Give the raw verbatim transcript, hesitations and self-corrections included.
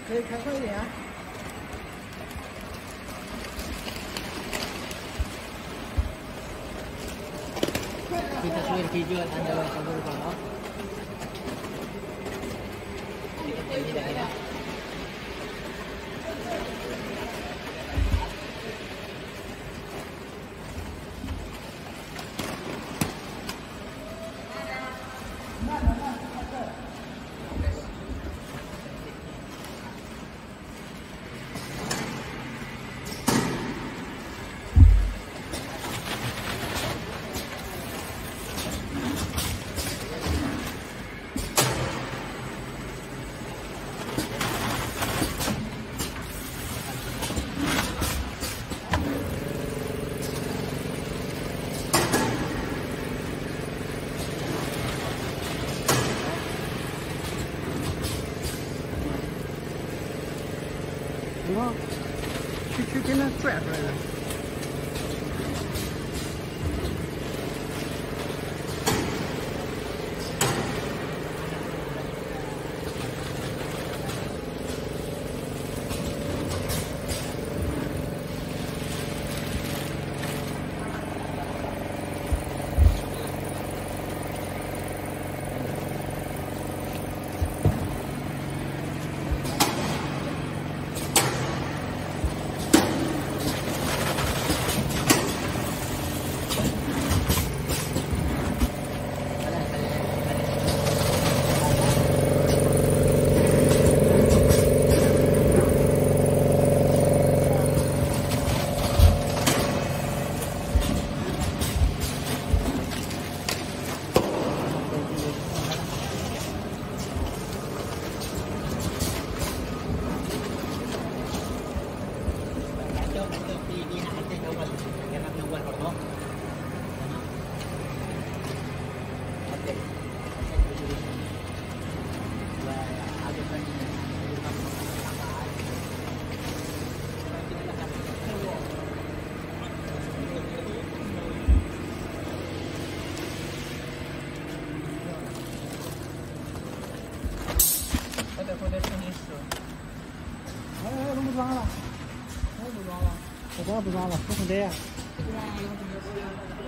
可以开快一点啊。Kita suruh video anda sambil kalau. Ini dah ada. Wow, 去去给它拽出来了。哎哎，怎么装了？哎，不装了，我装不装了？不是这样。